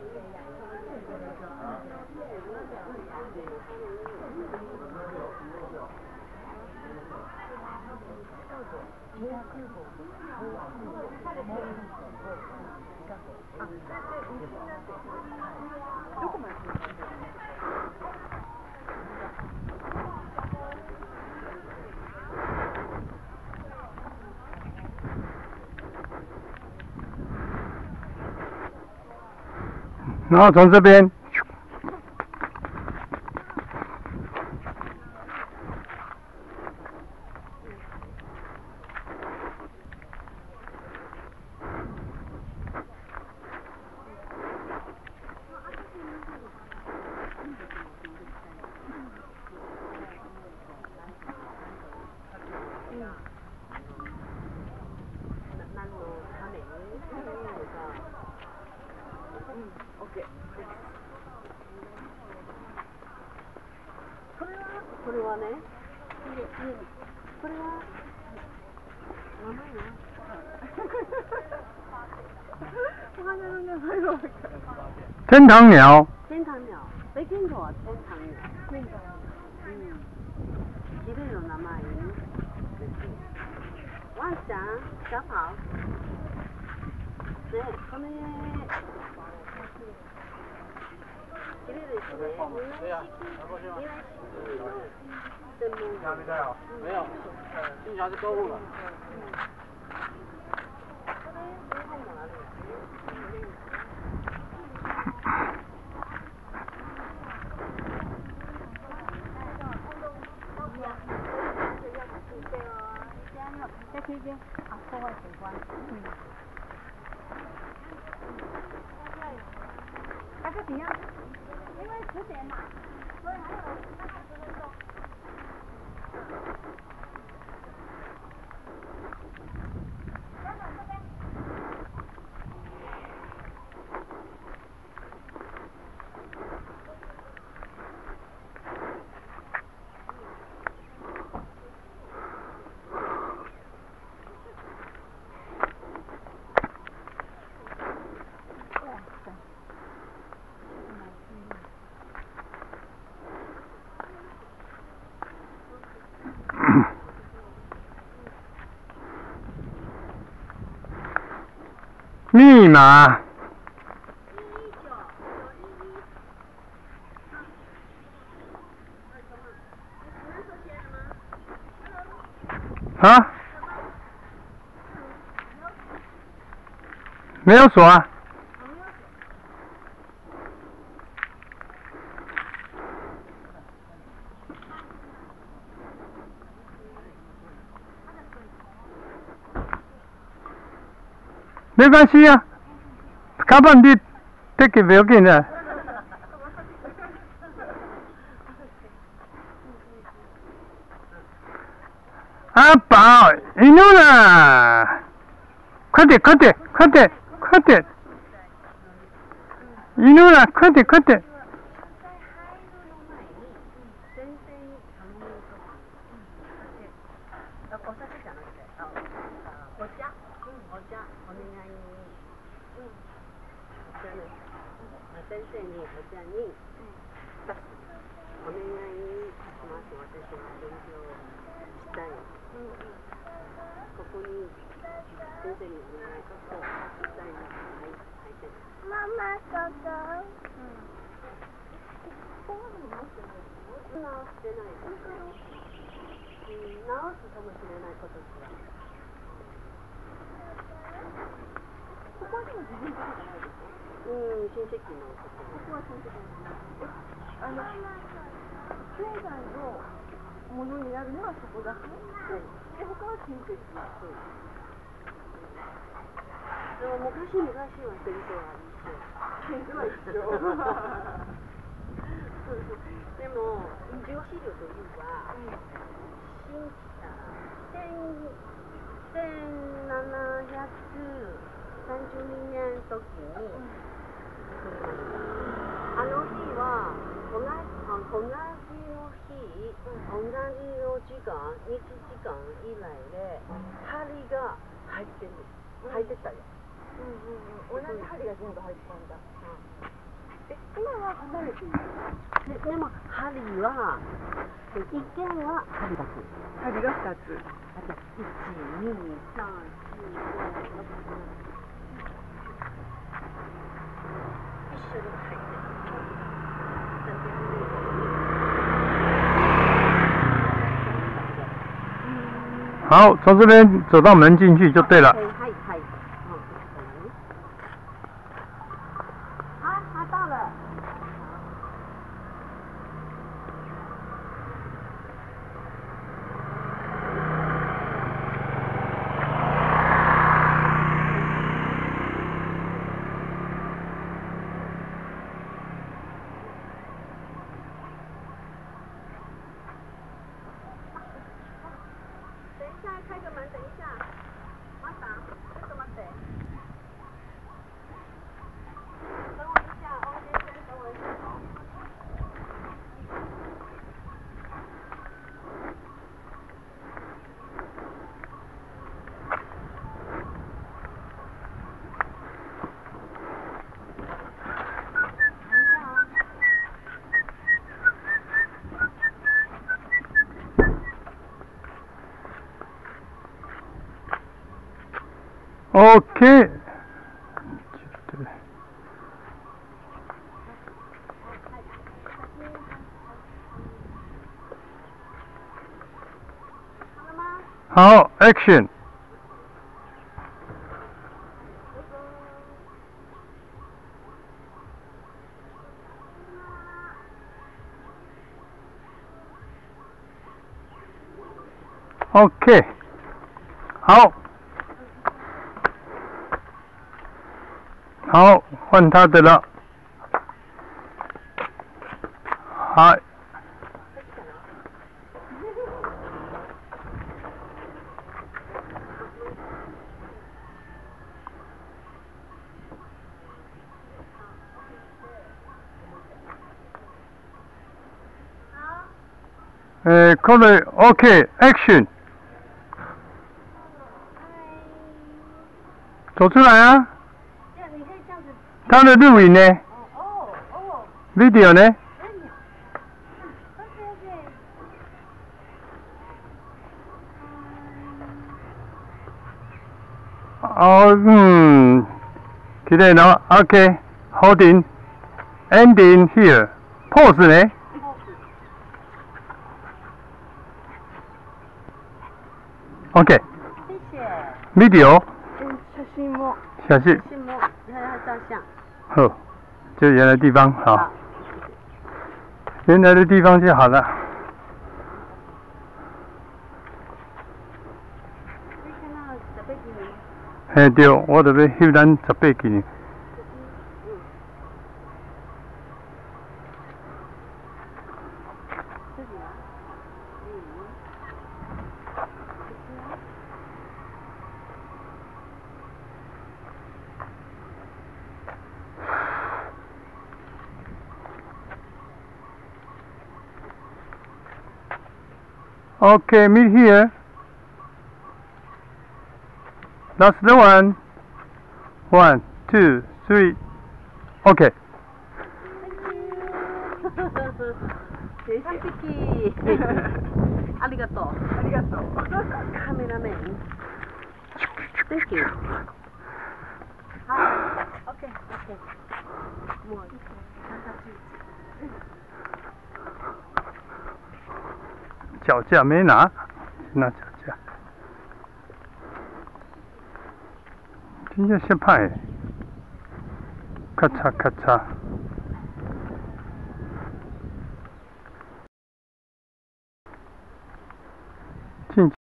どこまで然后从这边。 これはね、これは名前はお花の名前は天堂鸟。 天堂鸟。没听过天堂鸟。天堂鸟。綺麗な名前。ワンちゃん、小跑。ね、この家。綺麗ですね。 对呀，拿过去吗？还没带啊？没有，进去还是购物了。 再推荐啊，破坏景观。大概怎样？因为10点嘛，所以还有大概10分钟。 密码。啊？没有锁啊。没关系啊，卡板你得给不要紧的。阿宝，一路啦！快点，快点，快点，快点！一路啦，快点，快点！ 先生にお茶に出す。お願いします。私は勉強したい。ここに先生にお願いしたいなって書いてる。ママここ。ここはでも直してないですよ。直してないです。直すかもしれないことですよ。ここはでも自分のことじゃないですか。親戚のところ。ここは親戚の経済のものになるのはそこだけで、他は親戚。でも昔は戦争は一緒。戦争は一緒。でも、情資料というか、1732年の時に、あの日は同じの日、同じの時間、1時間以内で針が入ってたよ。 同じ針が全部入ったんだ。今は離れている。でも針は一見は針がつ。針が2つ。あと1、2、3、4、5、6、7。一緒に入ってる。 好，从这边走到门进去就对了。 啊，到了。等一下，开个门，等一下。马上，这个门等。等我一下，欧先生，等我一下。 OK。好 ，Action。OK。好。好，换他的了。はい。これ OK Action。走出来啊！他的录影呢？video 呢？哦，綺麗な。OK。Holding。Ending here。Pose 呢？OK。 谢谢。 video。 写真も。 写真。 写真も，照相。 好，就原来地方好。原来的地方就好了。嘿，对，我就要翕咱18纪念。Okay, meet here. That's the one. 1, 2, 3. Okay. 完璧。ありがとう。ありがとう。カメラメン。Thank you. はい。OK, OK. もう脚架没拿，拿脚架。今天先拍，咔嚓咔嚓。进。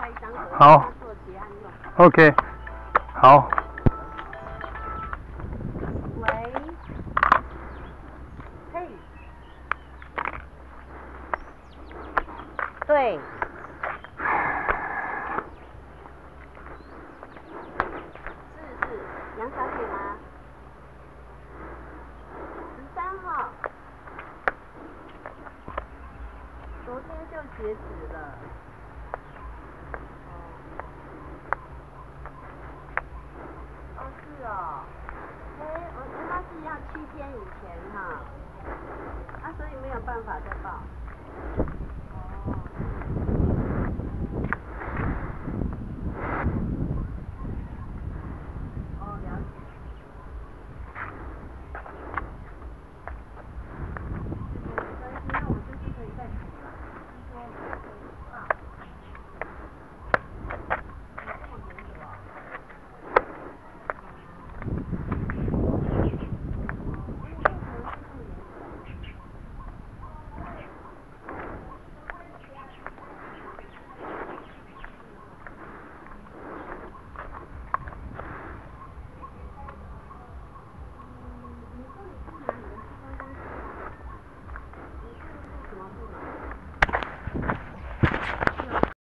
开一张合约， 好做结案用。 OK， 好。 喂，嘿，对。是杨小姐吗？13号，昨天就截止了。哦，是哦。我那是要7天以前哈，所以没有办法再